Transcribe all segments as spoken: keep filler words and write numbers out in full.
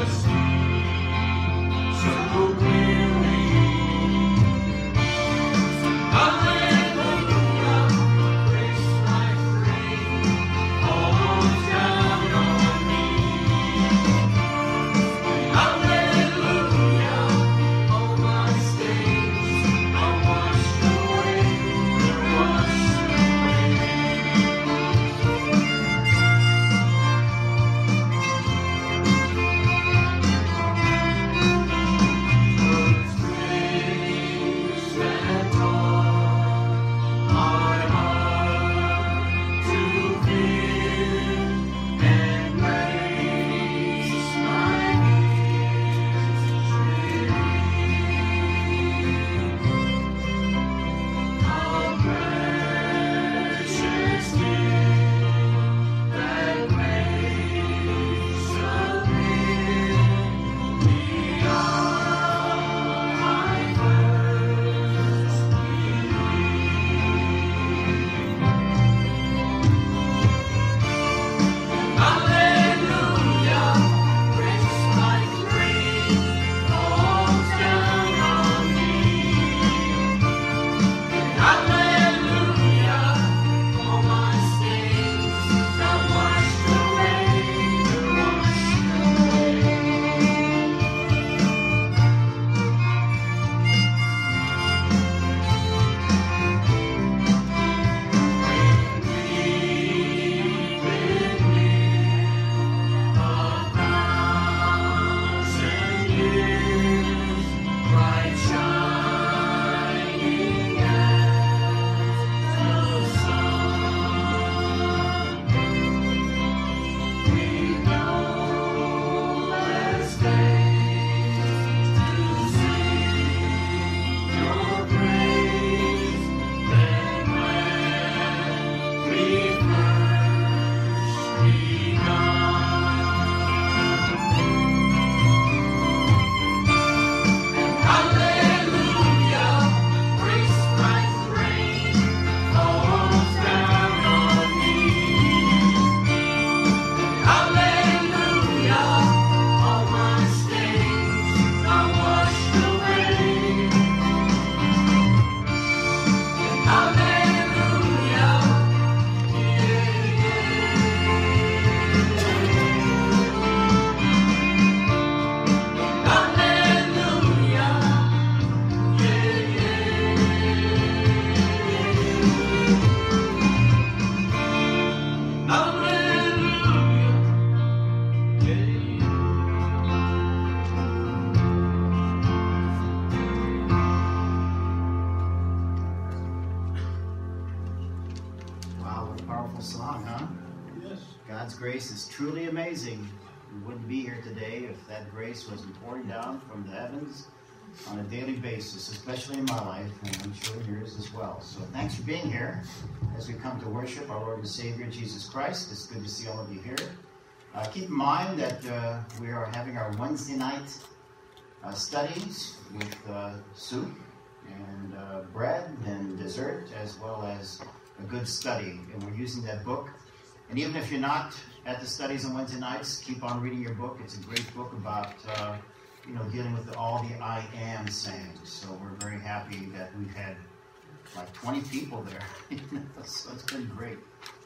Grace is truly amazing. We wouldn't be here today if that grace wasn't pouring down from the heavens on a daily basis, especially in my life, and I'm sure yours as well. So thanks for being here as we come to worship our Lord and Savior, Jesus Christ. It's good to see all of you here. Uh, keep in mind that uh, we are having our Wednesday night uh, studies with uh, soup and uh, bread and dessert, as well as a good study. And we're using that book. And even if you're not at the studies on Wednesday nights, keep on reading your book. It's a great book about, uh, you know, dealing with all the I am sayings. So we're very happy that we've had like twenty people there. So it's been great.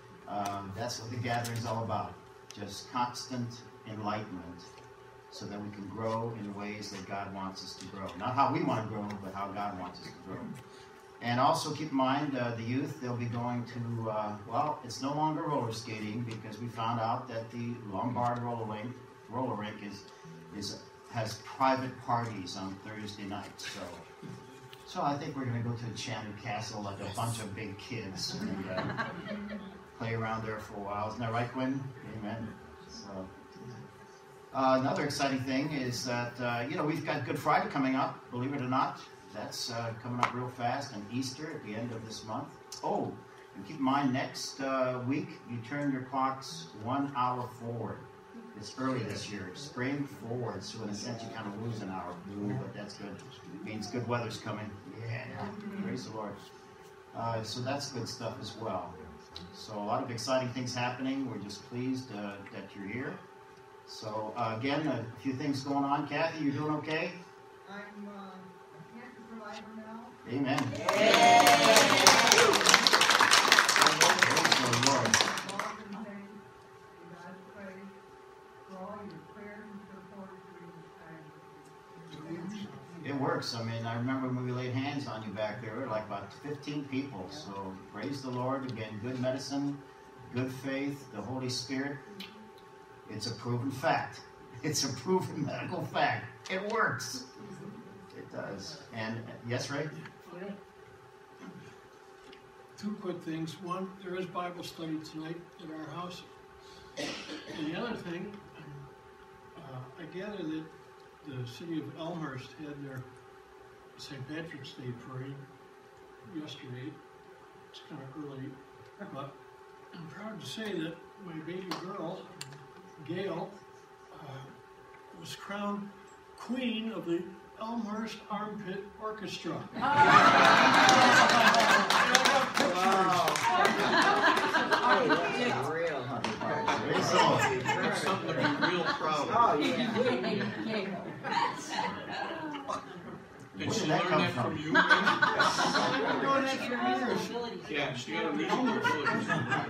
Um, that's what the gathering is all about. Just constant enlightenment so that we can grow in ways that God wants us to grow. Not how we want to grow, but how God wants us to grow. And also keep in mind, uh, the youth, they'll be going to, uh, well, it's no longer roller skating because we found out that the Lombard roller rink, roller rink is, is, has private parties on Thursday nights. So so I think we're going to go to Enchanted Castle like a bunch of big kids and uh, play around there for a while. Isn't that right, Quinn? Amen. So uh, another exciting thing is that, uh, you know, we've got Good Friday coming up, believe it or not. That's uh, coming up real fast, and Easter at the end of this month. Oh, and keep in mind, next uh, week, you turn your clocks one hour forward. It's early this year. Spring forward, so in a sense, you kind of lose an hour. Ooh, but that's good. It means good weather's coming. Yeah, praise the Lord. Uh, so that's good stuff as well. So a lot of exciting things happening. We're just pleased uh, that you're here. So uh, again, a few things going on. Kathy, you doing okay? I'm uh, a cancer survivor now. Amen. Yeah. Praise the Lord. Lord, and thank you guys pray for all your prayers and support during this time. It works. I mean, I remember when we laid hands on you back there, there were like about fifteen people. So praise the Lord. Again, good medicine, good faith, the Holy Spirit. It's a proven fact. It's a proven medical fact. It works. It does. And yes, Ray? Two quick things. One, there is Bible study tonight at our house. And the other thing, uh, I gather that the city of Elmhurst had their Saint Patrick's Day parade yesterday. It's kind of early, but I'm proud to say that my baby girl, Gail, uh, was crowned queen of the Elmhurst Armpit Orchestra. Real. That's something to be real proud of. Oh, yeah. Did Where she did learn that come that from? from you? I've been doing that for years. Yeah, she got a musical ability.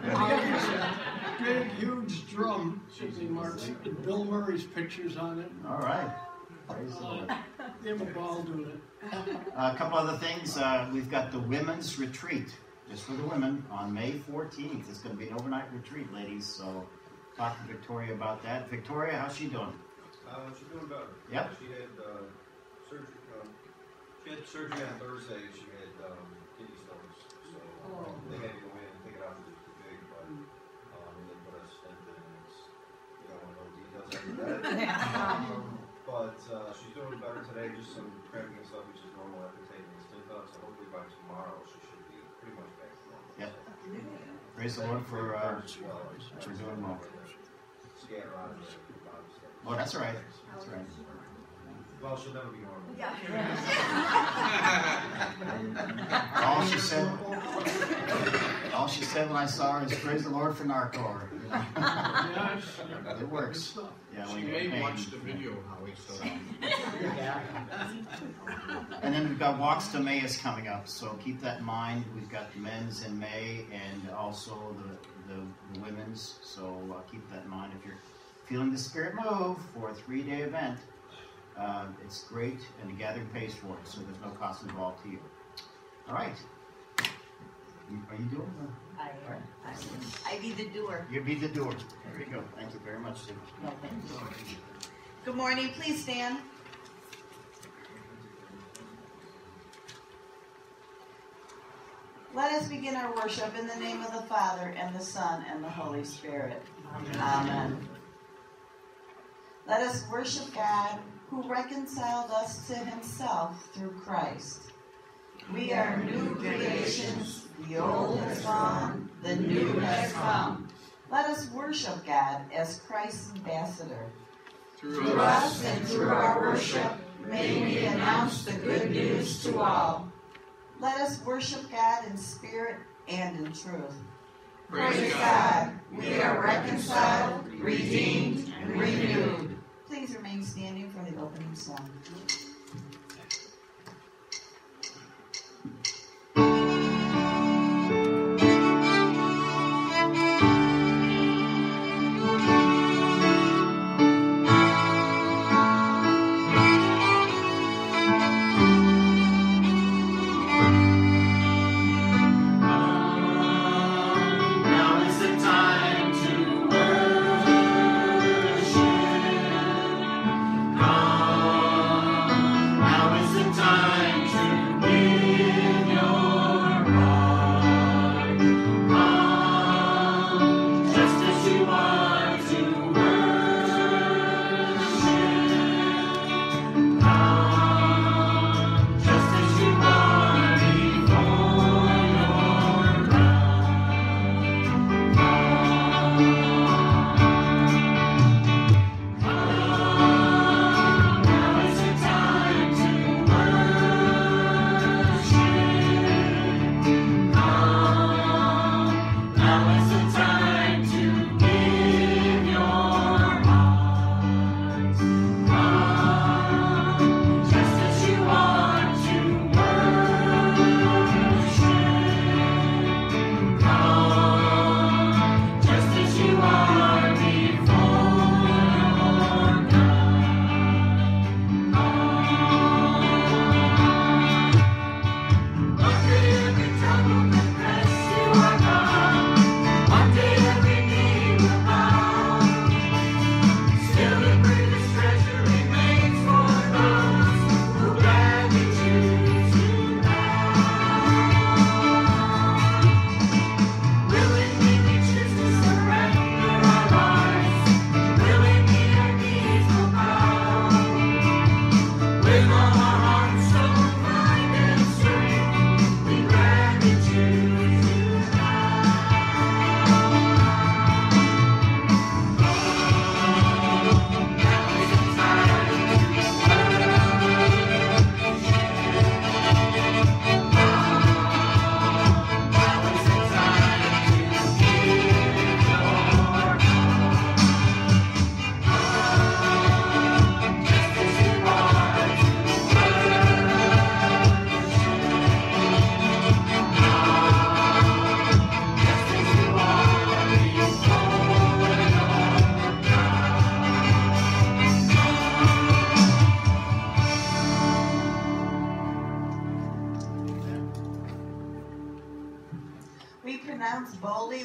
Big, huge drum simply marks with Bill Murray's pictures on it. All right. Praise the Lord. They have a ball doing it. Uh, a couple other things. Uh, we've got the women's retreat, just for the women, on May fourteenth. It's going to be an overnight retreat, ladies. So talk to Victoria about that. Victoria, how's she doing? Uh, she's doing better. Yep. She had uh, surgery. Um, she had surgery on Thursday. She had um, kidney stones, so um, they had to go in and take it out because it was too big. But um, they put a stent in. And it's, you don't want to know the details after that. um, but uh, she's doing better today. Just some cramping and stuff, which is normal after taking the stent out. So hopefully by tomorrow she should be pretty much back to normal. Yep. So, Praise the Lord for uh, as well. for doing well. Scatter out of the bottom steps. Oh, that's all right. That's all right. Well, she'll never be normal. All she said, all she said when I saw her is "Praise the Lord for Narcor." You know? Yeah, It works. Yeah, She when you're may in pain. watch the video, Howie, so. And then we've got Walks to Emmaus coming up, so keep that in mind. We've got the men's in May and also the, the, the women's, so uh, keep that in mind. If you're feeling the Spirit move for a three-day event, uh, it's great, and the gathering pays for it, so there's no cost involved to you. All right. You- Are you doing the... I, I, I be the doer. You be the doer. There you go. Thank you very much, Sue. No, thank you. Good morning. Please stand. Let us begin our worship in the name of the Father, and the Son, and the Holy Spirit. Amen. Amen. Let us worship God, who reconciled us to himself through Christ. We are new creations. The old has gone, the new has come. Let us worship God as Christ's ambassador. Through us and through our worship, may we announce the good news to all. Let us worship God in spirit and in truth. Praise God, we are reconciled, redeemed, and renewed. Please remain standing for the opening song. Now is the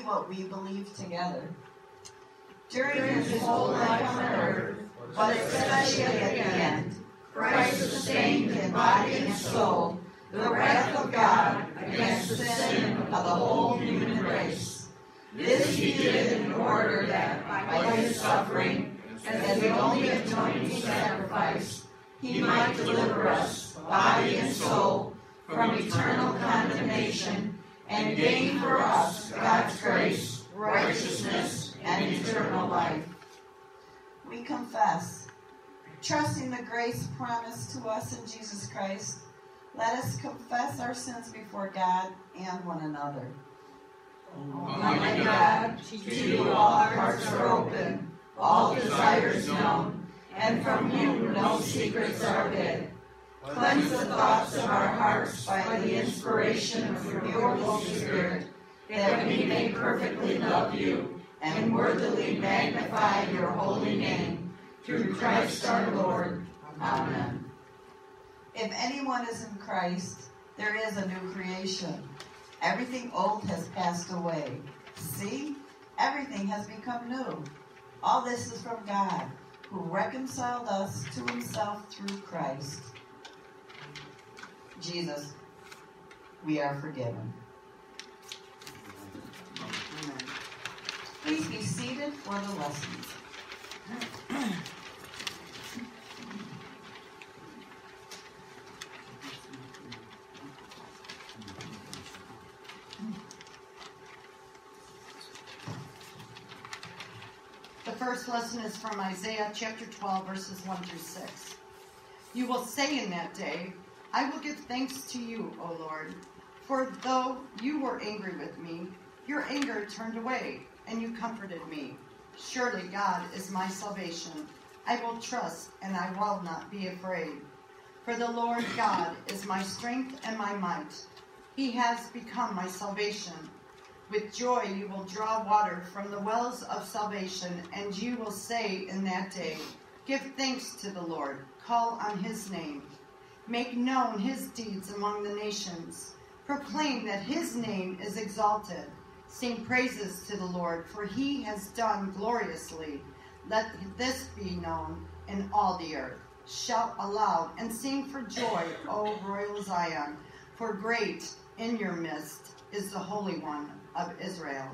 what we believe together. During his whole life on earth, but especially at the end, Christ sustained in body and soul the wrath of God against the sin of the whole human race. This he did in order that, by his suffering, as the only atoning sacrifice, he might deliver us, body and soul, from eternal condemnation, and gain for us God's grace, righteousness, and eternal life. We confess, trusting the grace promised to us in Jesus Christ, let us confess our sins before God and one another. Almighty God, to you all hearts are open, all desires known, and from you no secrets are hid. Cleanse the thoughts of our hearts by the inspiration of your Holy Spirit, that we may perfectly love you and worthily magnify your holy name, through Christ our Lord. Amen. If anyone is in Christ, there is a new creation. Everything old has passed away. See, everything has become new. All this is from God, who reconciled us to himself through Christ Jesus. We are forgiven. Amen. Please be seated for the lessons. The first lesson is from Isaiah chapter twelve, verses one through six. You will say in that day, I will give thanks to you, O Lord, for though you were angry with me, your anger turned away, and you comforted me. Surely God is my salvation. I will trust, and I will not be afraid. For the Lord God is my strength and my might. He has become my salvation. With joy you will draw water from the wells of salvation, and you will say in that day, give thanks to the Lord, call on his name. Make known his deeds among the nations. Proclaim that his name is exalted. Sing praises to the Lord, for he has done gloriously. Let this be known in all the earth. Shout aloud and sing for joy, O royal Zion, for great in your midst is the Holy One of Israel.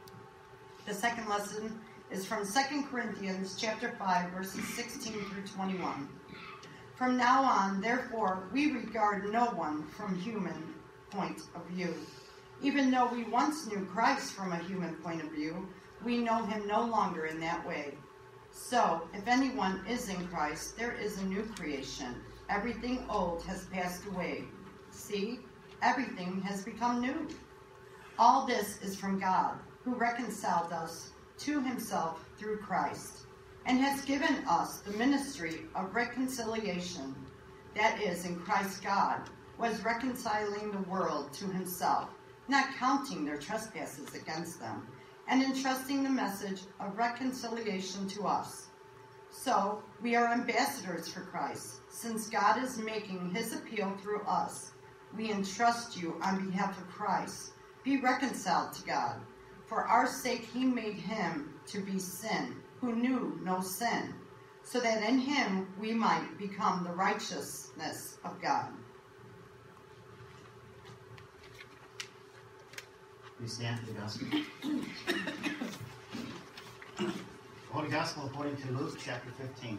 The second lesson is from Second Corinthians chapter five, verses sixteen through twenty-one. From now on, therefore, we regard no one from human point of view. Even though we once knew Christ from a human point of view, we know him no longer in that way. So, if anyone is in Christ, there is a new creation. Everything old has passed away. See, everything has become new. All this is from God, who reconciled us to himself through Christ, and has given us the ministry of reconciliation. That is, in Christ God was reconciling the world to himself, not counting their trespasses against them, and entrusting the message of reconciliation to us. So, we are ambassadors for Christ, since God is making his appeal through us. We entrust you on behalf of Christ. Be reconciled to God. For our sake he made him to be sin, who knew no sin, so that in him we might become the righteousness of God. Please stand for the gospel. The Holy Gospel according to Luke chapter fifteen.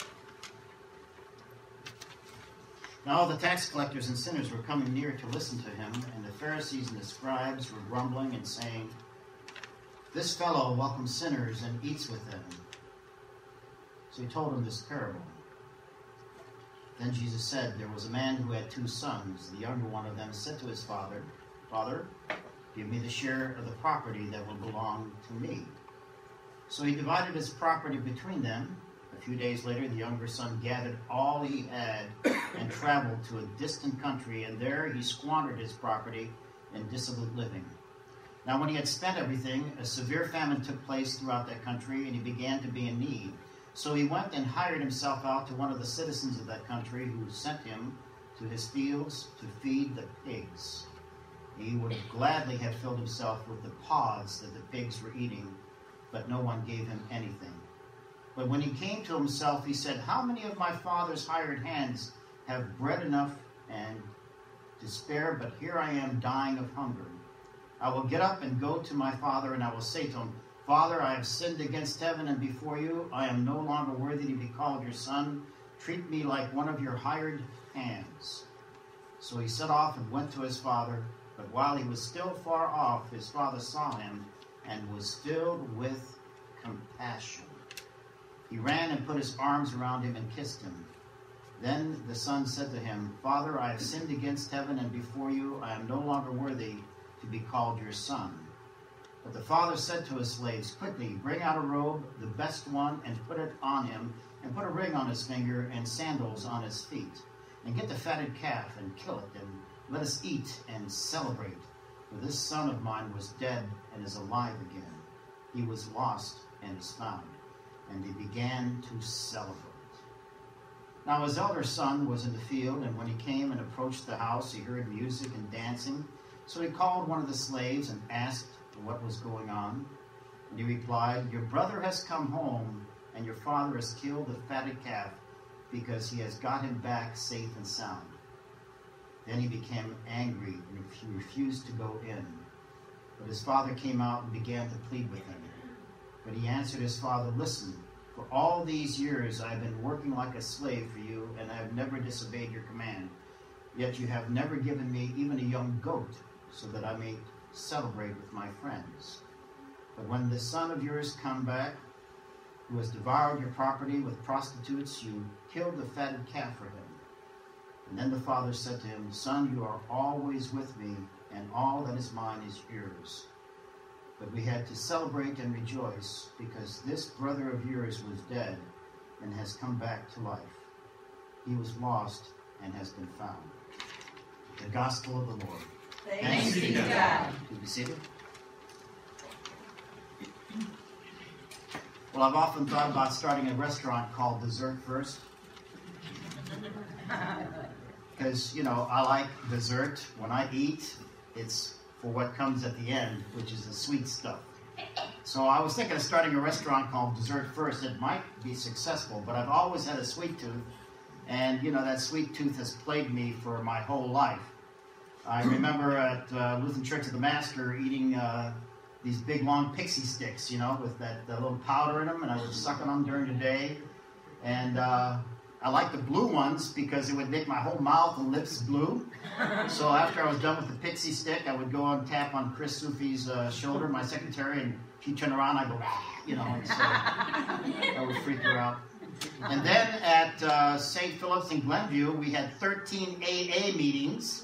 Now all the tax collectors and sinners were coming near to listen to him, and the Pharisees and the scribes were grumbling and saying, this fellow welcomes sinners and eats with them. So he told them this parable. Then Jesus said, there was a man who had two sons. The younger one of them said to his father, Father, give me the share of the property that will belong to me. So he divided his property between them. A few days later, the younger son gathered all he had and traveled to a distant country, and there he squandered his property in dissolute living. Now when he had spent everything, a severe famine took place throughout that country, and he began to be in need. So he went and hired himself out to one of the citizens of that country, who sent him to his fields to feed the pigs. He would gladly have filled himself with the pods that the pigs were eating, but no one gave him anything. But when he came to himself, he said, how many of my father's hired hands have bread enough and to spare, but here I am dying of hunger? I will get up and go to my father, and I will say to him, Father, I have sinned against heaven and before you. I am no longer worthy to be called your son. Treat me like one of your hired hands. So he set off and went to his father. But while he was still far off, his father saw him and was filled with compassion. He ran and put his arms around him and kissed him. Then the son said to him, Father, I have sinned against heaven and before you. I am no longer worthy to be called your son. But the father said to his slaves, quickly, bring out a robe, the best one, and put it on him, and put a ring on his finger and sandals on his feet. And get the fatted calf and kill it, and let us eat and celebrate. For this son of mine was dead and is alive again. He was lost and is found. And they began to celebrate. Now his elder son was in the field, and when he came and approached the house, he heard music and dancing. So he called one of the slaves and asked what was going on. And he replied, your brother has come home, and your father has killed the fatted calf, because he has got him back safe and sound. Then he became angry and he refused to go in. But his father came out and began to plead with him. But he answered his father, listen, for all these years I have been working like a slave for you, and I have never disobeyed your command. Yet you have never given me even a young goat, so that I may celebrate with my friends. But when this son of yours come back, who has devoured your property with prostitutes, you killed the fatted calf for him. And then the father said to him, son, you are always with me, and all that is mine is yours. But we had to celebrate and rejoice, because this brother of yours was dead and has come back to life. He was lost and has been found. The Gospel of the Lord. Thanks be to God. Please be seated. Well, I've often thought about starting a restaurant called Dessert First. Because, you know, I like dessert. When I eat, it's for what comes at the end, which is the sweet stuff. So I was thinking of starting a restaurant called Dessert First. It might be successful, but I've always had a sweet tooth. And, you know, that sweet tooth has plagued me for my whole life. I remember at uh, Lutheran Church of the Master eating uh, these big, long pixie sticks, you know, with that, that little powder in them, and I would suck on them during the day. And uh, I liked the blue ones because it would make my whole mouth and lips blue. So after I was done with the pixie stick, I would go and tap on Chris Sufi's uh, shoulder, my secretary, and she'd turn around, and I'd go, ah, you know, and so that would freak her out. And then at uh, Saint Philip's in Glenview, we had thirteen A A meetings.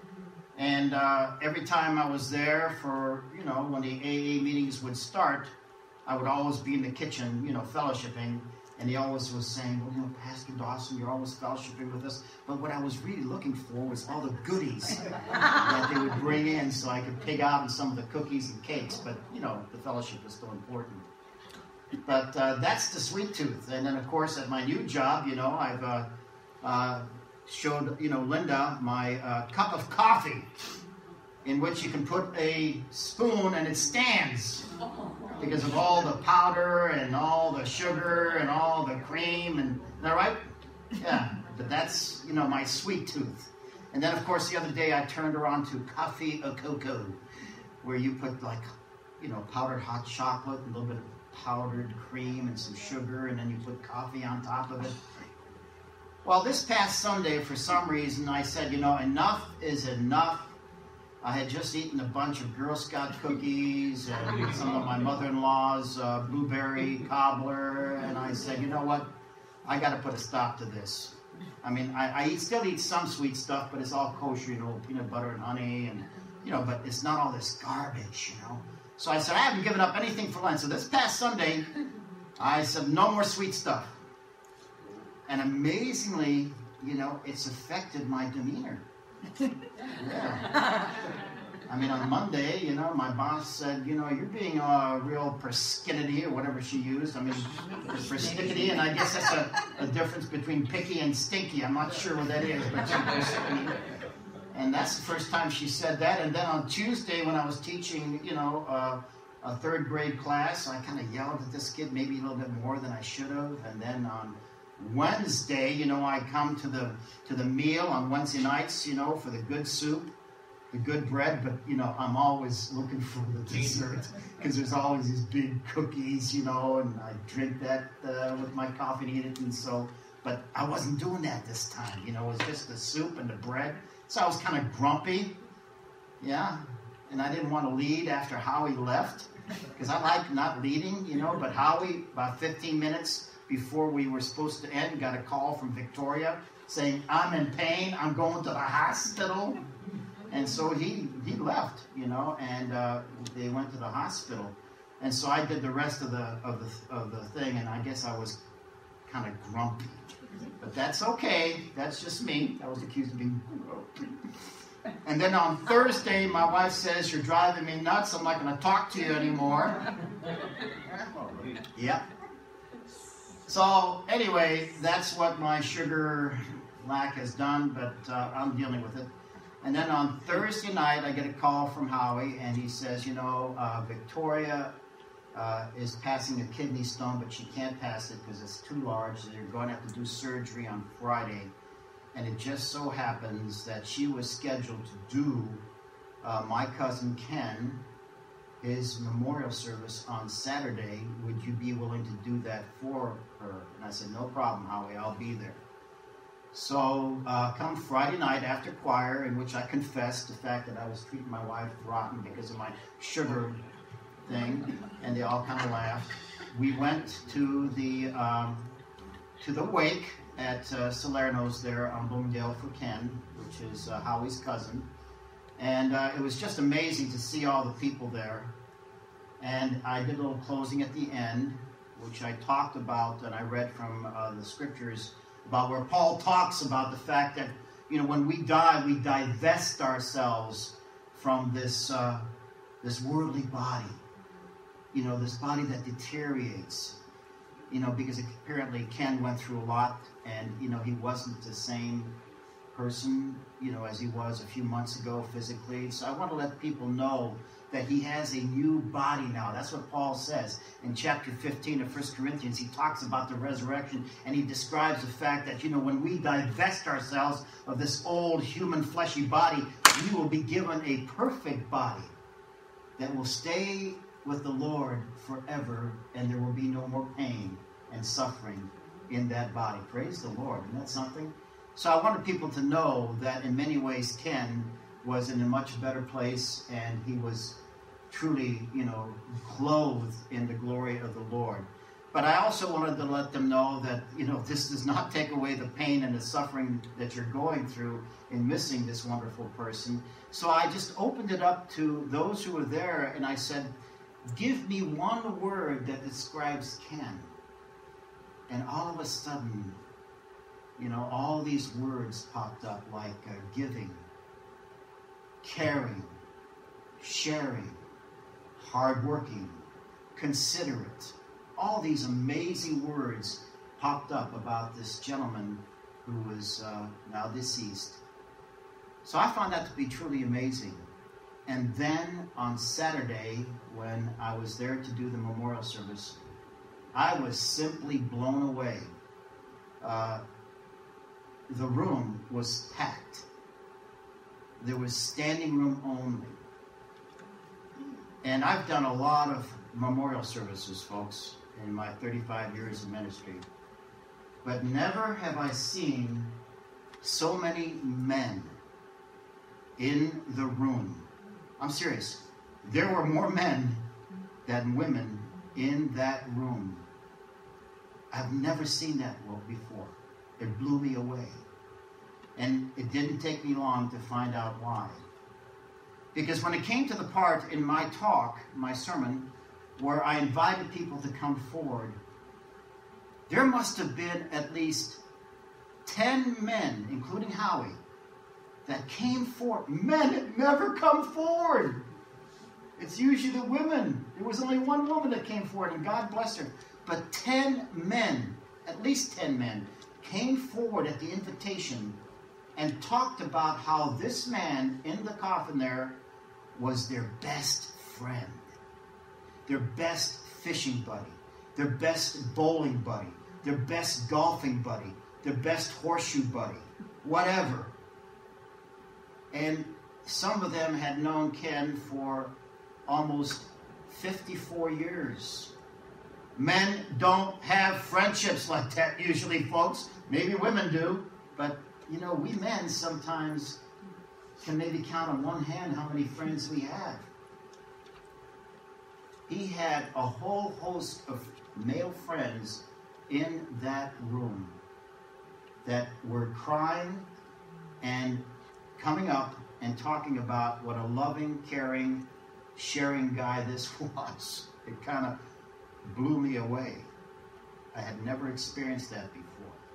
And uh, every time I was there for, you know, when the A A meetings would start, I would always be in the kitchen, you know, fellowshipping. And he always was saying, well, you know, Pastor Dawson, you're always fellowshipping with us. But what I was really looking for was all the goodies that they would bring in so I could pig out on some of the cookies and cakes. But, you know, the fellowship was still important. But uh, that's the sweet tooth. And then, of course, at my new job, you know, I've uh, uh, showed, you know, Linda my uh, cup of coffee in which you can put a spoon and it stands because of all the powder and all the sugar and all the cream. And, is that right? Yeah, but that's, you know, my sweet tooth. And then, of course, the other day I turned her on to coffee au cocoa, where you put, like, you know, powdered hot chocolate, and a little bit of powdered cream and some sugar, and then you put coffee on top of it. Well, this past Sunday, for some reason, I said, you know, enough is enough. I had just eaten a bunch of Girl Scout cookies and some of my mother-in-law's uh, blueberry cobbler, and I said, you know what, I got to put a stop to this. I mean, I, I eat, still eat some sweet stuff, but it's all kosher, you know, peanut butter and honey, and, you know, but it's not all this garbage, you know. So I said, I haven't given up anything for Lent. So this past Sunday, I said, no more sweet stuff. And amazingly, you know, it's affected my demeanor. Yeah. I mean, on Monday, you know, my boss said, you know, you're being a real persnickety, or whatever she used. I mean, persnickety, and I guess that's a, a difference between picky and stinky. I'm not sure what that is, but she's persnickety. And that's the first time she said that. And then on Tuesday when I was teaching, you know, uh, a third grade class, I kind of yelled at this kid maybe a little bit more than I should have. And then on Wednesday, you know, I come to the to the meal on Wednesday nights, you know, for the good soup, the good bread, but, you know, I'm always looking for the dessert because there's always these big cookies, you know, and I drink that uh, with my coffee and eat it. And so, but I wasn't doing that this time, you know, it was just the soup and the bread. So I was kind of grumpy, yeah, and I didn't want to lead after Howie left because I like not leading, you know, but Howie, about fifteen minutes before we were supposed to end, got a call from Victoria saying, I'm in pain, I'm going to the hospital. And so he, he left, you know, and uh, they went to the hospital. And so I did the rest of the of the of the thing, and I guess I was kind of grumpy. But that's okay. That's just me. I was accused of being grumpy. And then on Thursday, my wife says, you're driving me nuts. I'm not going to talk to you anymore. Yep. So anyway, that's what my sugar lack has done, but uh, I'm dealing with it. And then on Thursday night, I get a call from Howie, and he says, you know, uh, Victoria uh, is passing a kidney stone, but she can't pass it because it's too large, so they're going to have to do surgery on Friday. And it just so happens that she was scheduled to do uh, my cousin Ken, his memorial service on Saturday. Would you be willing to do that for her? And I said, no problem, Howie, I'll be there. So uh, come Friday night after choir, in which I confessed the fact that I was treating my wife rotten because of my sugar thing, and they all kind of laughed. We went to the um, to the wake at uh, Salerno's there on Bloomingdale for Ken, which is uh, Howie's cousin, and uh, it was just amazing to see all the people there. And I did a little closing at the end, which I talked about, and I read from uh, the scriptures about where Paul talks about the fact that, you know, when we die, we divest ourselves from this uh, this worldly body, you know, this body that deteriorates, you know, because apparently Ken went through a lot, and, you know, he wasn't the same person, you know, as he was a few months ago physically. So I want to let people know that he has a new body now. That's what Paul says in chapter fifteen of First Corinthians. He talks about the resurrection, and he describes the fact that, you know, when we divest ourselves of this old human fleshy body, we will be given a perfect body that will stay with the Lord forever, and there will be no more pain and suffering in that body. Praise the Lord. Isn't that something? So I wanted people to know that in many ways Ken was in a much better place, and he was truly, you know, clothed in the glory of the Lord. But I also wanted to let them know that, you know, this does not take away the pain and the suffering that you're going through in missing this wonderful person. So I just opened it up to those who were there, and I said, give me one word that describes Ken. And all of a sudden, you know, all these words popped up, like uh, giving, caring, sharing, hardworking, considerate. All these amazing words popped up about this gentleman who was uh, now deceased. So I found that to be truly amazing. And then on Saturday, when I was there to do the memorial service, I was simply blown away. Uh, the room was packed. There was standing room only. And I've done a lot of memorial services, folks, in my thirty-five years of ministry. But never have I seen so many men in the room. I'm serious. There were more men than women in that room. I've never seen that before. It blew me away. And it didn't take me long to find out why. Because when it came to the part in my talk, my sermon, where I invited people to come forward, there must have been at least ten men, including Howie, that came forward. Men had never come forward. It's usually the women. There was only one woman that came forward, and God bless her. But ten men, at least ten men, came forward at the invitation and talked about how this man in the coffin there was their best friend, their best fishing buddy, their best bowling buddy, their best golfing buddy, their best horseshoe buddy, whatever. And some of them had known Ken for almost fifty-four years. Men don't have friendships like that usually, folks. Maybe women do, but you know, we men sometimes can maybe count on one hand how many friends we have. He had a whole host of male friends in that room that were crying and coming up and talking about what a loving, caring, sharing guy this was. It kind of blew me away. I had never experienced that before.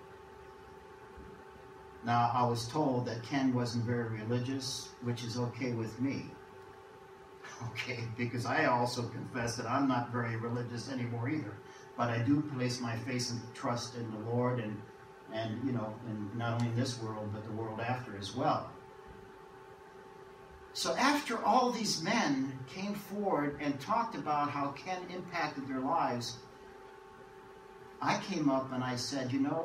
Now, I was told that Ken wasn't very religious, which is okay with me. Okay, because I also confess that I'm not very religious anymore either. But I do place my faith and trust in the Lord, and, and you know, and not only in this world, but the world after as well. So after all these men came forward and talked about how Ken impacted their lives, I came up and I said, you know,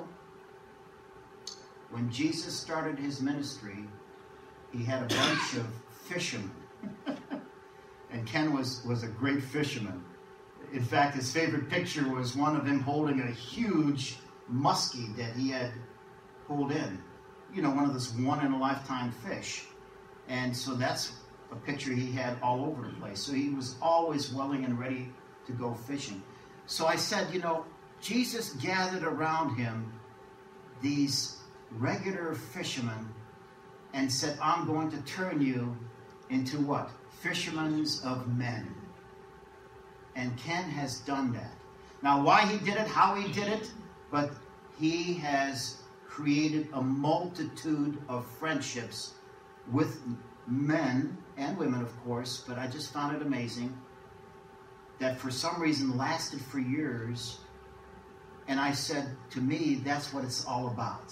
when Jesus started his ministry, he had a bunch of fishermen. And Ken was, was a great fisherman. In fact, his favorite picture was one of him holding a huge muskie that he had pulled in. You know, one of those one-in-a-lifetime fish. And so that's a picture he had all over the place. So he was always willing and ready to go fishing. So I said, you know, Jesus gathered around him these regular fishermen and said, I'm going to turn you into what? Fishermen of men. And Ken has done that. Now, why he did it, how he did it, but he has created a multitude of friendships with men and women, of course, but I just found it amazing that for some reason lasted for years. And I said, to me, that's what it's all about.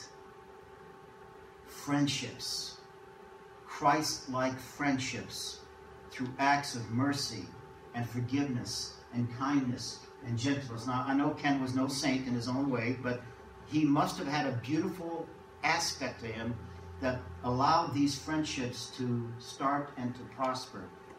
Friendships. Christ-like friendships through acts of mercy and forgiveness and kindness and gentleness. Now, I know Ken was no saint in his own way, but he must have had a beautiful aspect to him that allowed these friendships to start and to prosper.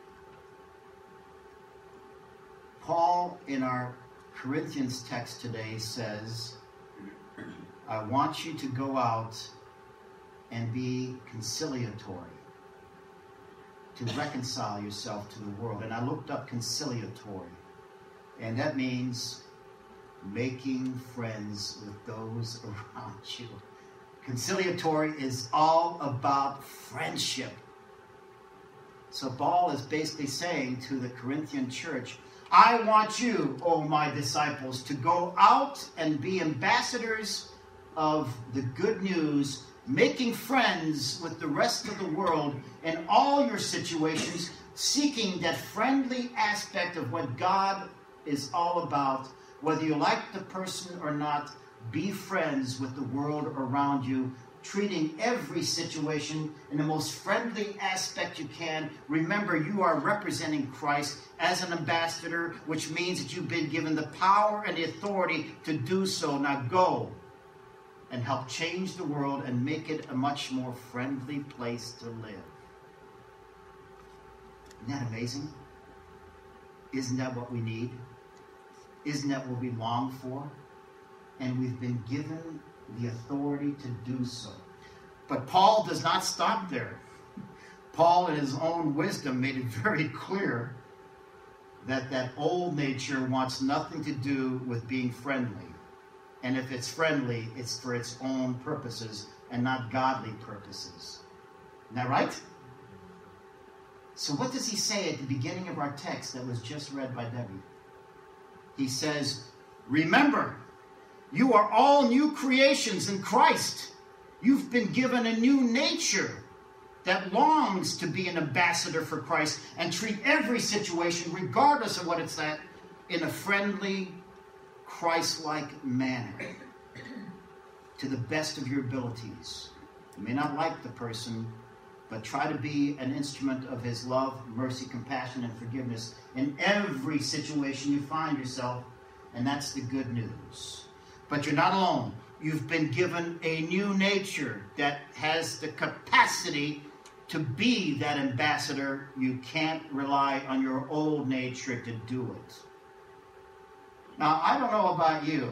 Paul, in our Corinthians text today, says, I want you to go out and be conciliatory, to reconcile yourself to the world. And I looked up conciliatory, and that means making friends with those around you. Conciliatory is all about friendship. So Paul is basically saying to the Corinthian church, I want you, oh my disciples, to go out and be ambassadors of the good news, making friends with the rest of the world in all your situations, seeking that friendly aspect of what God is all about. Whether you like the person or not, be friends with the world around you, treating every situation in the most friendly aspect you can. Remember, you are representing Christ as an ambassador, which means that you've been given the power and the authority to do so. Now go and help change the world and make it a much more friendly place to live. Isn't that amazing? Isn't that what we need? Isn't that what we long for? And we've been given the authority to do so. But Paul does not stop there. Paul, in his own wisdom, made it very clear that that old nature wants nothing to do with being friendly. And if it's friendly, it's for its own purposes and not godly purposes. Isn't that right? So what does he say at the beginning of our text that was just read by Debbie? He says, remember, you are all new creations in Christ. You've been given a new nature that longs to be an ambassador for Christ and treat every situation, regardless of what it's at, in a friendly, Christ-like manner, to the best of your abilities. You may not like the person, but try to be an instrument of his love, mercy, compassion, and forgiveness in every situation you find yourself, and that's the good news. But you're not alone. You've been given a new nature that has the capacity to be that ambassador. You can't rely on your old nature to do it. Now, I don't know about you.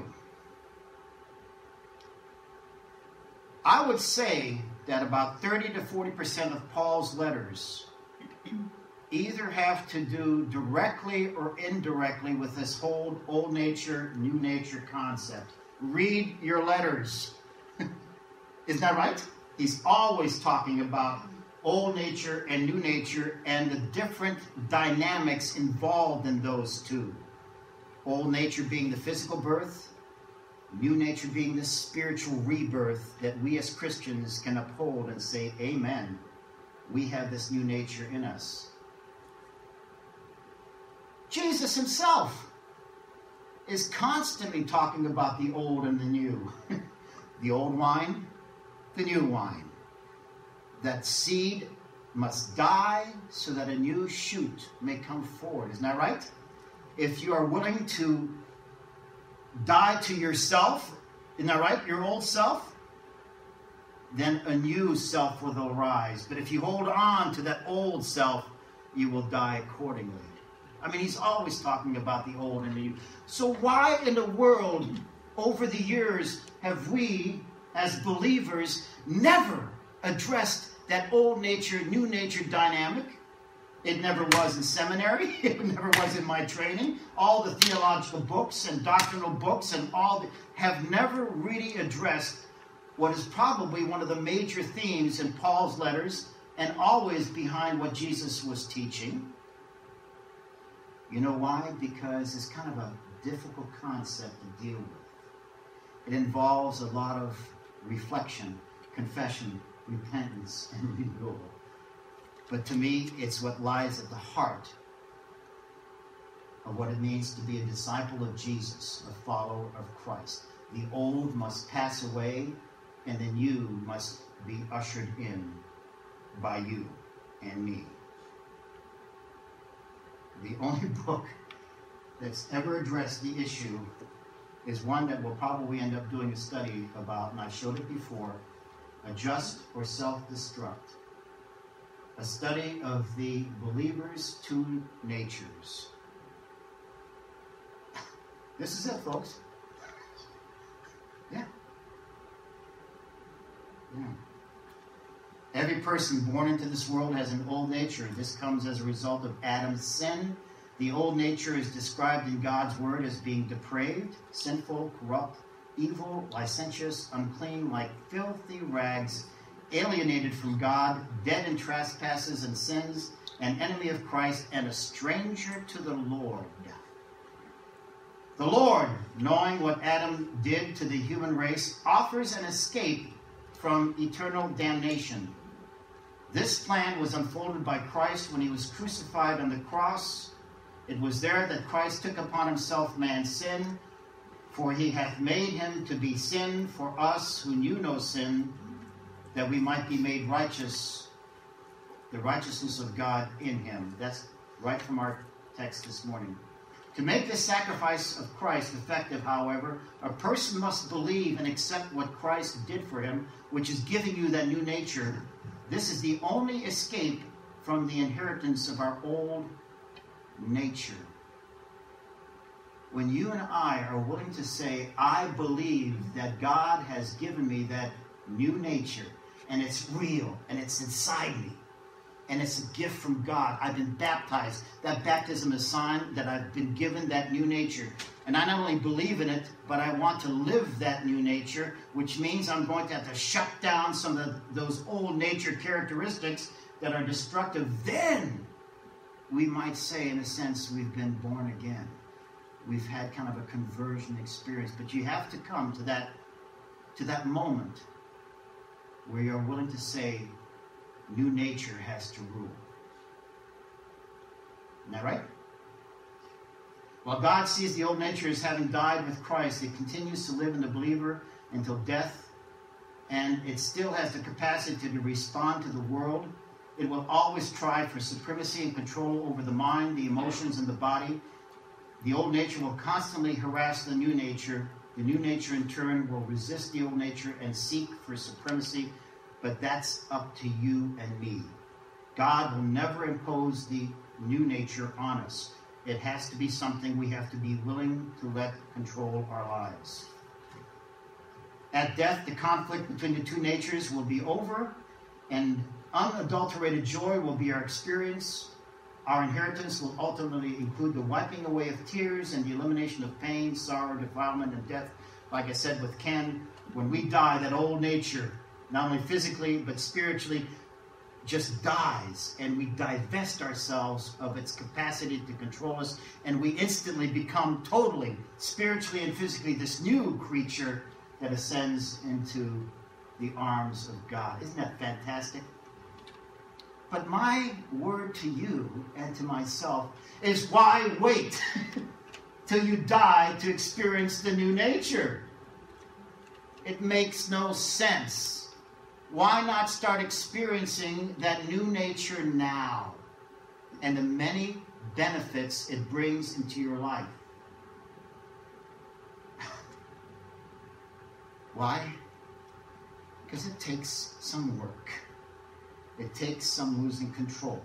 I would say that about thirty to forty percent of Paul's letters either have to do directly or indirectly with this whole old nature, new nature concept. Read your letters. Isn't that right? He's always talking about old nature and new nature and the different dynamics involved in those two. Old nature being the physical birth, new nature being the spiritual rebirth that we as Christians can uphold and say, amen, we have this new nature in us. Jesus himself is constantly talking about the old and the new. The old wine, the new wine. That seed must die so that a new shoot may come forward. Isn't that right? If you are willing to die to yourself, isn't that right? Your old self, then a new self will arise. But if you hold on to that old self, you will die accordingly. I mean, he's always talking about the old and the new. So why in the world, over the years, have we, as believers, never addressed that old nature, new nature dynamic? It never was in seminary. It never was in my training. All the theological books and doctrinal books and all the, have never really addressed what is probably one of the major themes in Paul's letters and always behind what Jesus was teaching. You know why? Because it's kind of a difficult concept to deal with. It involves a lot of reflection, confession, repentance, and renewal. But to me, it's what lies at the heart of what it means to be a disciple of Jesus, a follower of Christ. The old must pass away, and the new must be ushered in by you and me. The only book that's ever addressed the issue is one that we'll probably end up doing a study about, and I showed it before, Adjust or Self-Destruct. A study of the believer's two natures. This is it, folks. Yeah. Yeah. Every person born into this world has an old nature. This comes as a result of Adam's sin. The old nature is described in God's word as being depraved, sinful, corrupt, evil, licentious, unclean, like filthy rags, alienated from God, dead in trespasses and sins, an enemy of Christ, and a stranger to the Lord. The Lord, knowing what Adam did to the human race, offers an escape from eternal damnation. This plan was unfolded by Christ when he was crucified on the cross. It was there that Christ took upon himself man's sin, for he hath made him to be sin for us who knew no sin, that we might be made righteous, the righteousness of God in him. That's right from our text this morning. To make the sacrifice of Christ effective, however, a person must believe and accept what Christ did for him, which is giving you that new nature. This is the only escape from the inheritance of our old nature. When you and I are willing to say, I believe that God has given me that new nature, and it's real, and it's inside me, and it's a gift from God. I've been baptized. That baptism is a sign that I've been given that new nature. And I not only believe in it, but I want to live that new nature, which means I'm going to have to shut down some of those old nature characteristics that are destructive. Then we might say, in a sense, we've been born again. We've had kind of a conversion experience. But you have to come to that, to that moment where you're willing to say, new nature has to rule. Isn't that right? While God sees the old nature as having died with Christ, it continues to live in the believer until death and it still has the capacity to respond to the world. It will always try for supremacy and control over the mind, the emotions, and the body. The old nature will constantly harass the new nature. The new nature, in turn, will resist the old nature and seek for supremacy, but that's up to you and me. God will never impose the new nature on us. It has to be something we have to be willing to let control our lives. At death, the conflict between the two natures will be over, and unadulterated joy will be our experience. Our inheritance will ultimately include the wiping away of tears and the elimination of pain, sorrow, defilement, and death. Like I said with Ken, when we die, that old nature, not only physically but spiritually, just dies, and we divest ourselves of its capacity to control us, and we instantly become totally, spiritually and physically, this new creature that ascends into the arms of God. Isn't that fantastic? But my word to you and to myself is, why wait till you die to experience the new nature? It makes no sense. Why not start experiencing that new nature now and the many benefits it brings into your life? Why? Because it takes some work. It takes some losing control.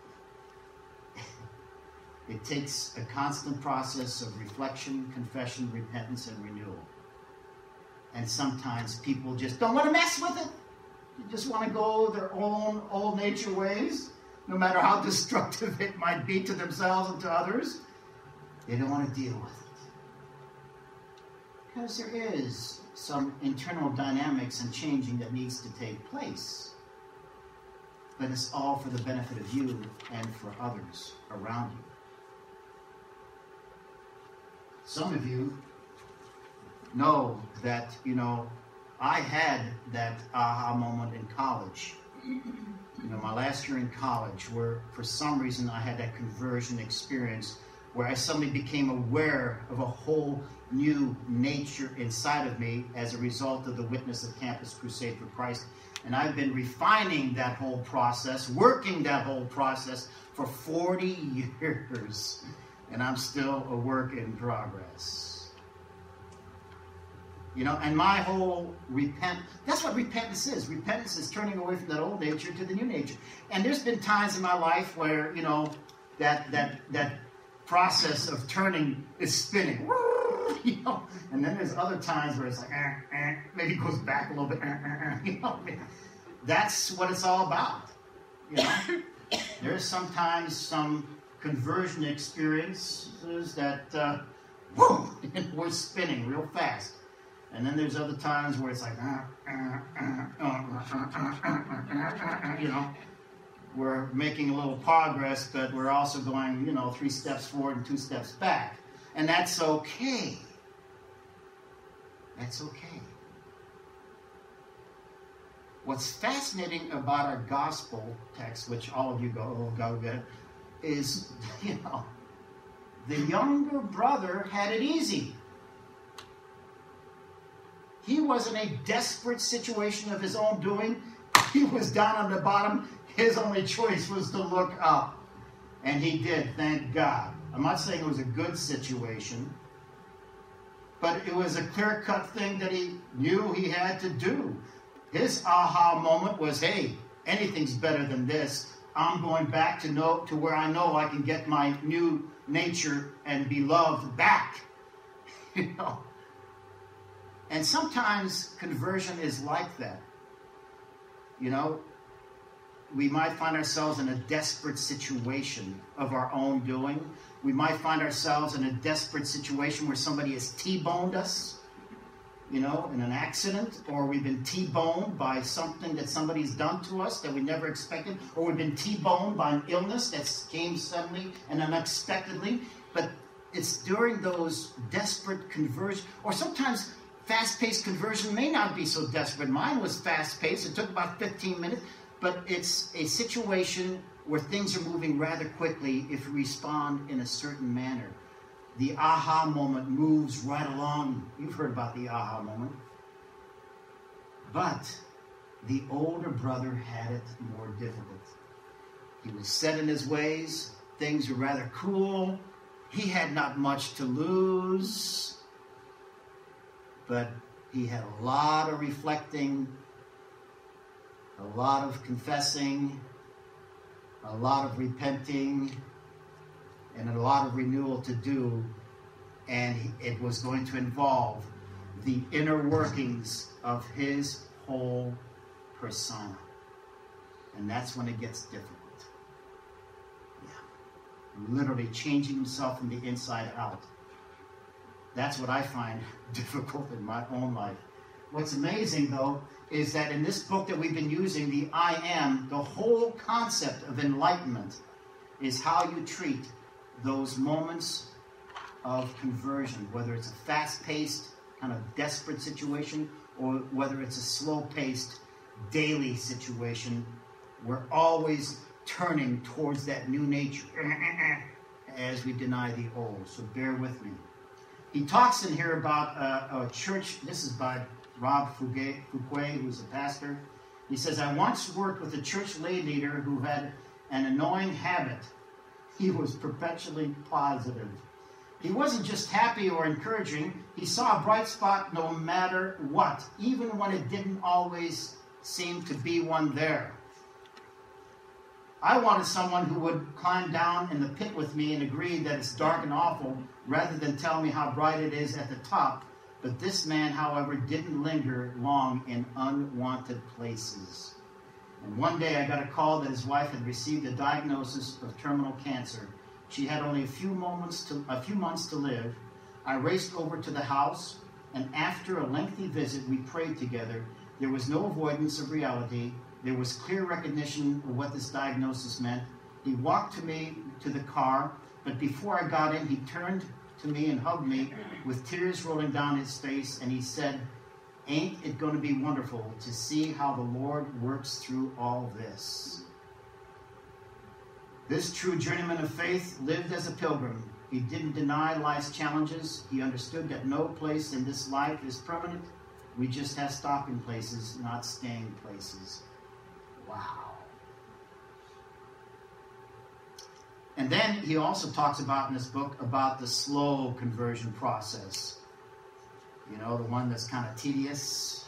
It takes a constant process of reflection, confession, repentance, and renewal. And sometimes people just don't want to mess with it. They just want to go their own old nature ways, no matter how destructive it might be to themselves and to others. They don't want to deal with it. Because there is some internal dynamics and changing that needs to take place. But it's all for the benefit of you and for others around you. Some of you know that, you know, I had that aha moment in college. You know, my last year in college, where for some reason I had that conversion experience where I suddenly became aware of a whole new nature inside of me as a result of the witness of Campus Crusade for Christ. And I've been refining that whole process, working that whole process for forty years. And I'm still a work in progress. You know, and my whole repent, that's what repentance is. Repentance is turning away from that old nature to the new nature. And there's been times in my life where, you know, that that that process of turning is spinning. You know, and then there's other times where it's like, eh, eh, maybe it goes back a little bit. Eh, eh, eh, you know, that's what it's all about. You know, there's sometimes some conversion experiences that, uh, whoo, we're spinning real fast. And then there's other times where it's like, uh, uh, uh, uh, you know, we're making a little progress, but we're also going, you know, three steps forward and two steps back. And that's okay. That's okay. What's fascinating about our gospel text, which all of you go, oh, go get, is, you know, the younger brother had it easy. He was in a desperate situation of his own doing. He was down on the bottom. His only choice was to look up. And he did, thank God. I'm not saying it was a good situation, but it was a clear-cut thing that he knew he had to do. His aha moment was, hey, anything's better than this. I'm going back to know to where I know I can get my new nature and be loved back. You know? And sometimes conversion is like that. You know, we might find ourselves in a desperate situation of our own doing. We might find ourselves in a desperate situation where somebody has T-boned us, you know, in an accident, or we've been T-boned by something that somebody's done to us that we never expected, or we've been T-boned by an illness that came suddenly and unexpectedly. But it's during those desperate conversions, or sometimes fast-paced conversion may not be so desperate. Mine was fast-paced. It took about fifteen minutes, but it's a situation where things are moving rather quickly if we respond in a certain manner. The aha moment moves right along. You've heard about the aha moment. But the older brother had it more difficult. He was set in his ways. Things were rather cool. He had not much to lose. But he had a lot of reflecting, a lot of confessing, a lot of repenting, and a lot of renewal to do. And it was going to involve the inner workings of his whole persona. And that's when it gets difficult. Yeah. Literally changing himself from the inside out. That's what I find difficult in my own life. What's amazing, though, is that in this book that we've been using, the I Am, the whole concept of enlightenment is how you treat those moments of conversion, whether it's a fast-paced, kind of desperate situation, or whether it's a slow-paced, daily situation. We're always turning towards that new nature as we deny the old. So bear with me. He talks in here about uh, a church. This is by Rob Fouquet, who's a pastor. He says, I once worked with a church lay leader who had an annoying habit. He was perpetually positive. He wasn't just happy or encouraging. He saw a bright spot no matter what, even when it didn't always seem to be one there. I wanted someone who would climb down in the pit with me and agree that it's dark and awful, rather than tell me how bright it is at the top. But this man, however, didn't linger long in unwanted places. And one day I got a call that his wife had received a diagnosis of terminal cancer. She had only a few moments to, a few months to live. I raced over to the house, and after a lengthy visit, we prayed together. There was no avoidance of reality. There was clear recognition of what this diagnosis meant. He walked to me to the car, but before I got in, he turned to me and hugged me with tears rolling down his face, and he said, ain't it going to be wonderful to see how the Lord works through all this? This true journeyman of faith lived as a pilgrim. He didn't deny life's challenges. He understood that no place in this life is permanent. We just have stopping places, not staying places. Wow. And then he also talks about in this book about the slow conversion process. You know, the one that's kind of tedious.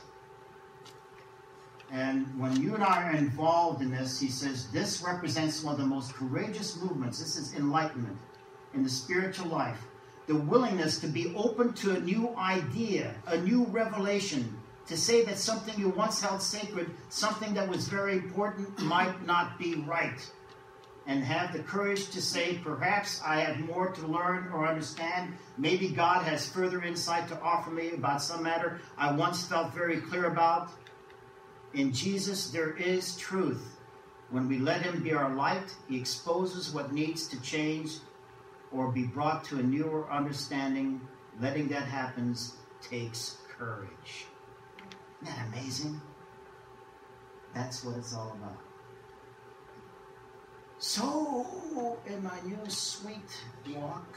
And when you and I are involved in this, he says, this represents one of the most courageous movements. This is enlightenment in the spiritual life. The willingness to be open to a new idea, a new revelation, to say that something you once held sacred, something that was very important, might not be right. And have the courage to say, perhaps I have more to learn or understand. Maybe God has further insight to offer me about some matter I once felt very clear about. In Jesus, there is truth. When we let him be our light, he exposes what needs to change or be brought to a newer understanding. Letting that happen takes courage. Isn't that amazing? That's what it's all about. So, in my new sweet walk,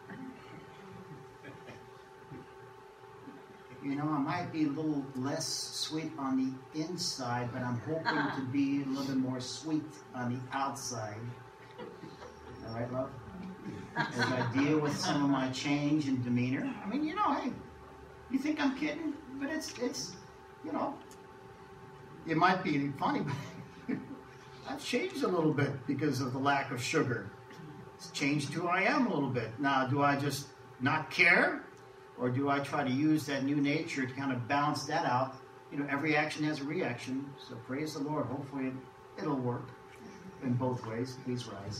you know, I might be a little less sweet on the inside, but I'm hoping to be a little bit more sweet on the outside. All right, love? As I deal with some of my change in demeanor. I mean, you know, hey, you think I'm kidding? But it's, it's, you know, it might be funny, but I've changed a little bit because of the lack of sugar. It's changed who I am a little bit. Now, do I just not care? Or do I try to use that new nature to kind of balance that out? You know, every action has a reaction. So praise the Lord. Hopefully it'll work in both ways. Please rise.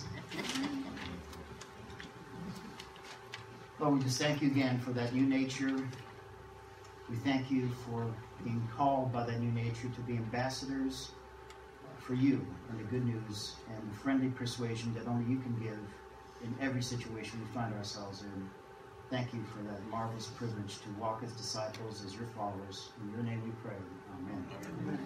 Lord, we just thank you again for that new nature. We thank you for being called by that new nature to be ambassadors for you and the good news and the friendly persuasion that only you can give in every situation we find ourselves in. Thank you for that marvelous privilege to walk as disciples, as your followers. In your name we pray. Amen. Amen.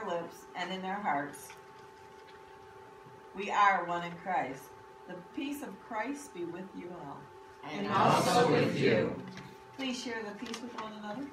their lips and in their hearts. We are one in Christ. The peace of Christ be with you all. And also with you. Please share the peace with one another.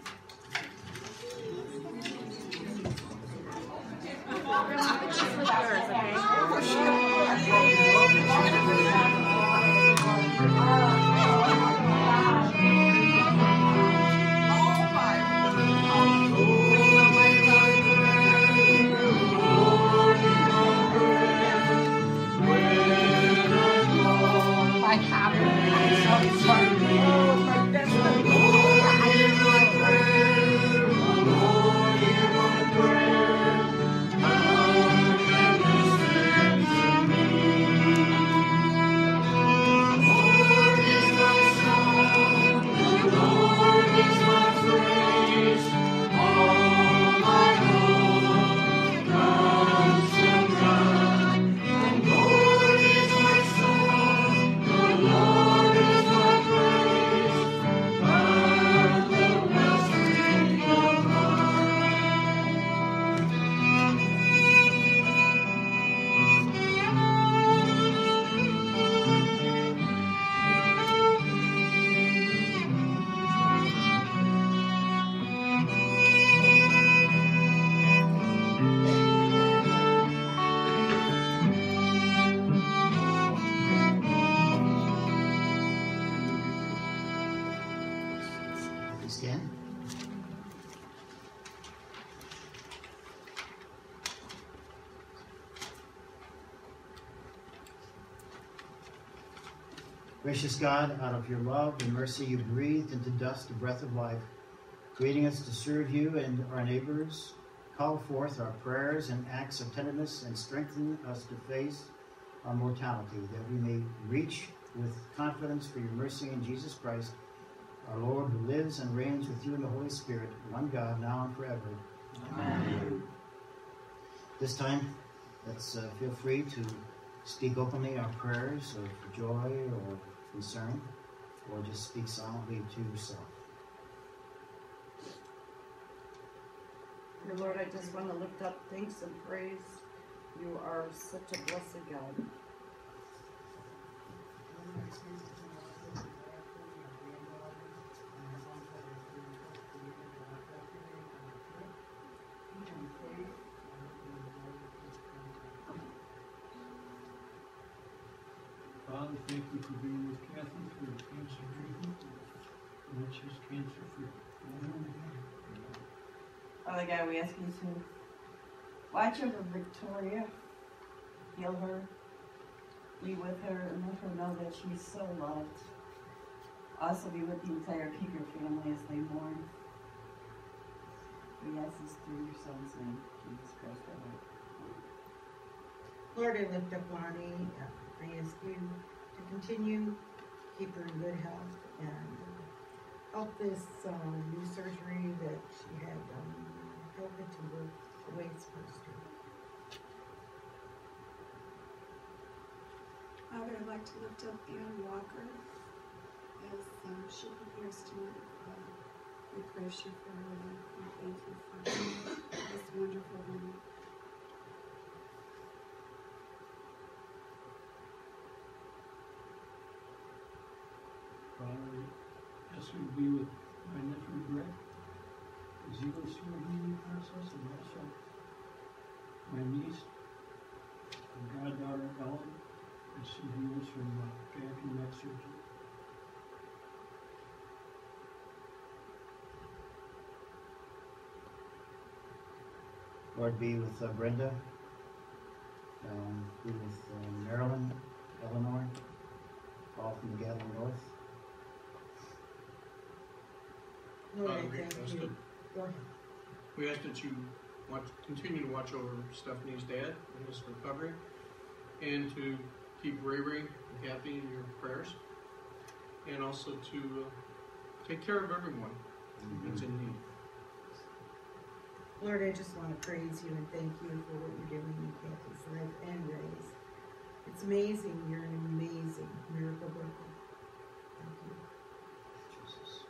I have Please stand. Gracious God, out of your love and mercy, you breathed into dust the breath of life, creating us to serve you and our neighbors. Call forth our prayers and acts of tenderness and strengthen us to face our mortality, that we may reach with confidence for your mercy in Jesus Christ, our Lord, who lives and reigns with you in the Holy Spirit, one God, now and forever. Amen. This time, let's uh, feel free to speak openly our prayers of joy or concern, or just speak silently to yourself. Dear Lord, I just want to lift up thanks and praise. You are such a blessed God. Father, thank you for being with Kathy through cancer treatment, and that she's cancer free. Father God, we ask you to watch over Victoria, heal her, be with her, and let her know that she's so loved. Also be with the entire Keeper family as they mourn. We ask this through your son's name, Jesus Christ our Lord. Lord, I lift up Lonnie. I ask you to continue, keep her in good health, and help this um, new surgery that she had, um, help it to work the way it's supposed to. Father, I'd like to lift up Ann Walker as um, she prepares to move. Uh, we praise you for her life. We thank you for this wonderful woman. Father, ask you to be with my nephew Greg as he goes through a healing process, and also my niece and goddaughter Ellen as she heals from uh, back and neck surgery. Lord, be with uh, Brenda, um, be with uh, Marilyn, Eleanor, all from the Gathering North. Lord, I Father, we thank ask you. that- Go ahead. We ask that you watch, continue to watch over Stephanie's dad in his recovery, and to keep Ray Ray and Kathy in your prayers, and also to uh, take care of everyone that's in need. Lord, I just want to praise you and thank you for what you're doing in Kathy's life and Ray's. It's amazing. You're an amazing miracle worker. Thank you. Jesus.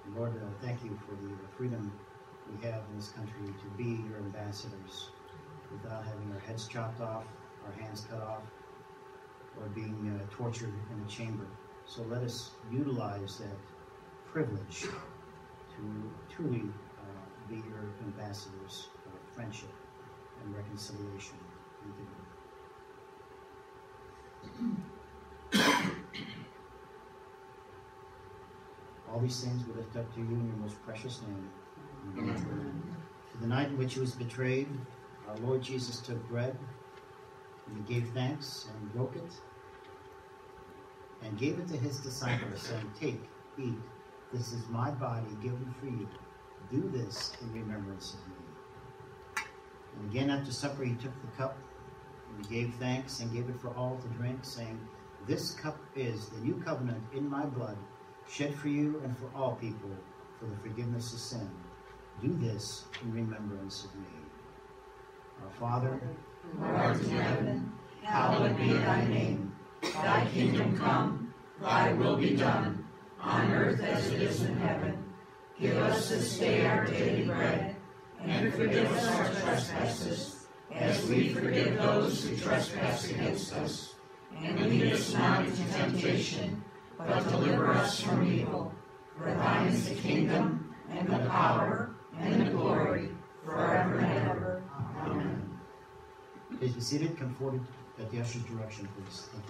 Lord, uh, thank you for the freedom we have in this country to be your ambassadors without having our heads chopped off, our hands cut off, or being uh, tortured in a chamber. So let us utilize that privilege to truly uh, be your ambassadors of friendship and reconciliation. Thank you. All these things we lift up to you in your most precious name. Amen. To the night in which he was betrayed, our Lord Jesus took bread, and he gave thanks and broke it, and gave it to his disciples, saying, "Take, eat, this is my body given for you. Do this in remembrance of me." And again after supper he took the cup, and he gave thanks and gave it for all to drink, saying, "This cup is the new covenant in my blood, shed for you and for all people for the forgiveness of sin. Do this in remembrance of me." Our Father, who art in heaven, hallowed be thy name. Thy kingdom come, thy will be done, on earth as it is in heaven. Give us this day our daily bread, and forgive us our trespasses, as we forgive those who trespass against us. And lead us not into temptation, but deliver us from evil. For thine is the kingdom, and the power, and the glory, forever and ever. Amen. Please be seated. Come forward at the usher's direction, please. Thank you.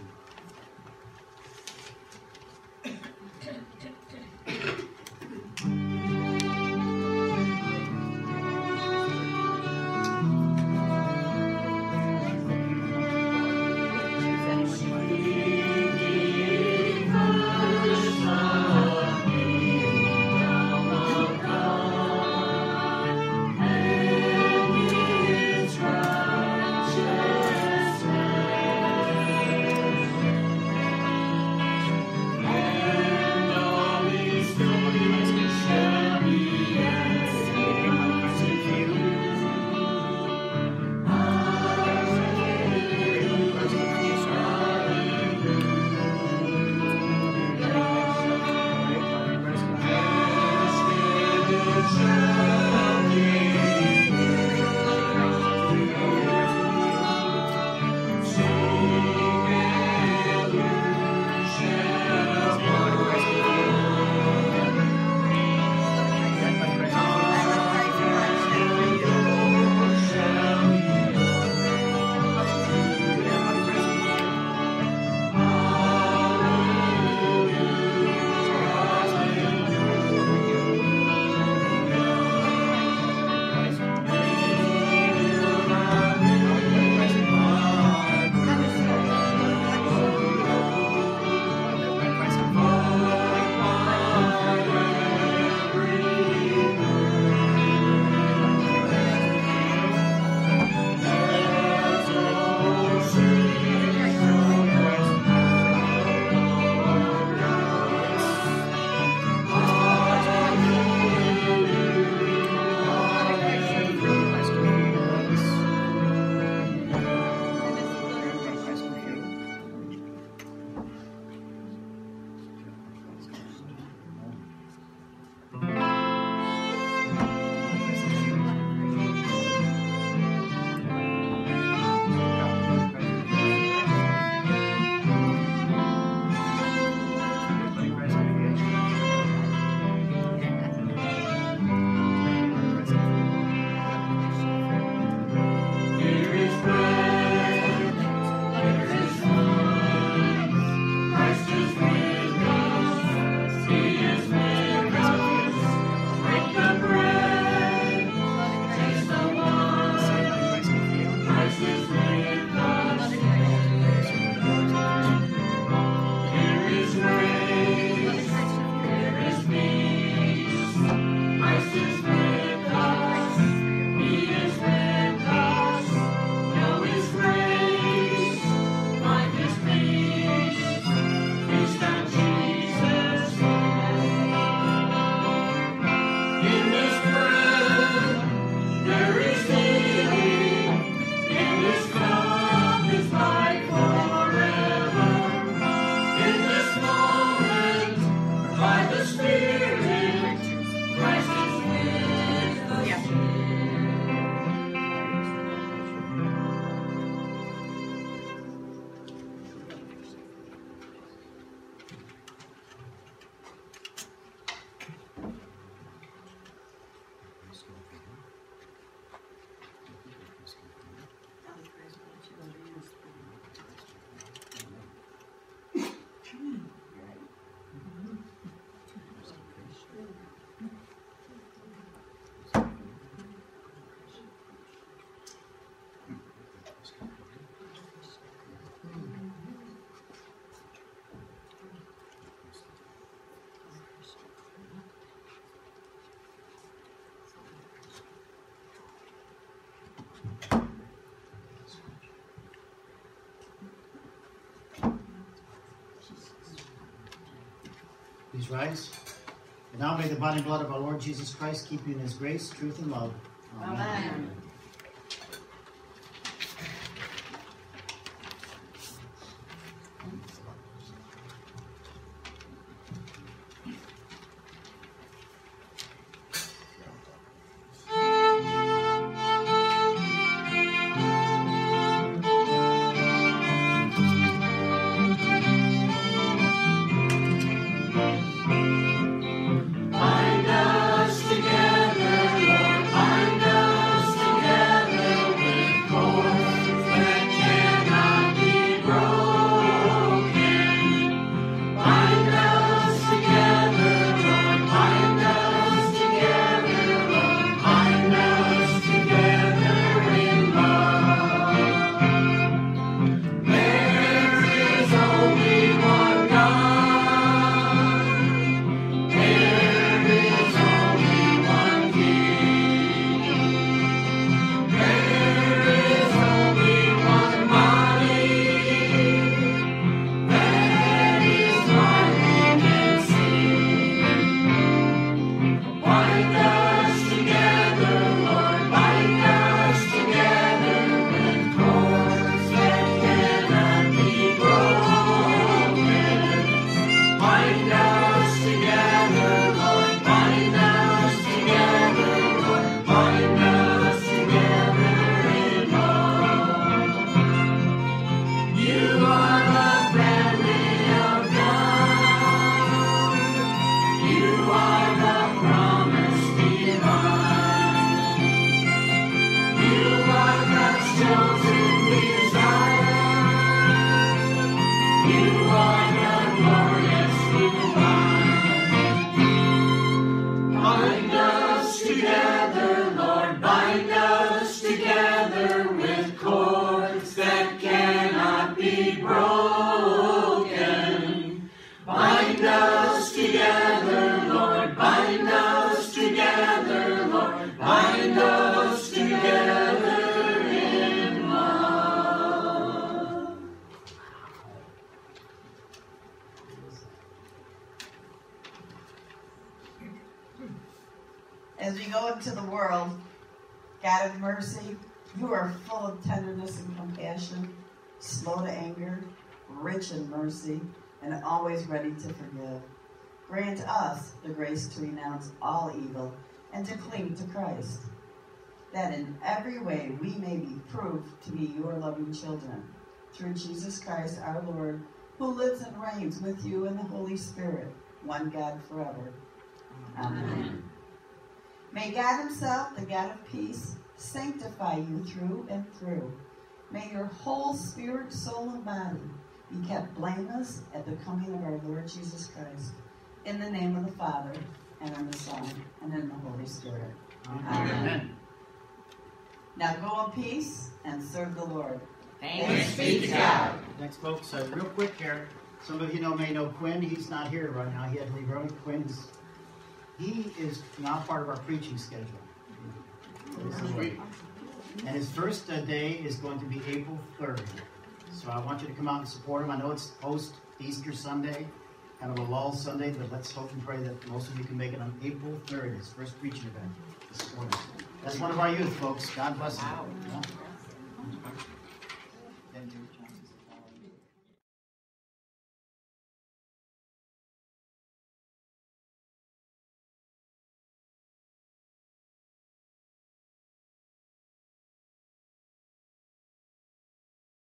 By the Spirit. Please rise. And now may the body and blood of our Lord Jesus Christ keep you in his grace, truth, and love. Amen. Amen. As we go into the world, God of mercy, you are full of tenderness and compassion, slow to anger, rich in mercy, and always ready to forgive. Grant us the grace to renounce all evil and to cling to Christ, that in every way we may be proved to be your loving children. Through Jesus Christ our Lord, who lives and reigns with you in the Holy Spirit, one God forever. Amen. Amen. May God himself, the God of peace, sanctify you through and through. May your whole spirit, soul, and body be kept blameless at the coming of our Lord Jesus Christ. In the name of the Father, and of the Son, and in the Holy Spirit. Amen. Amen. Now go in peace and serve the Lord. Thanks be to God. Next, folks, uh, real quick here. Some of you know may know Quinn. He's not here right now. He had to leave early. Quinn is, he is now part of our preaching schedule. And his first uh, day is going to be April third. So I want you to come out and support him. I know it's post-Easter Sunday, kind of a lull Sunday, but let's hope and pray that most of you can make it on April third, his first preaching event. Support him. That's one of our youth, folks. God bless him. Wow. Yeah.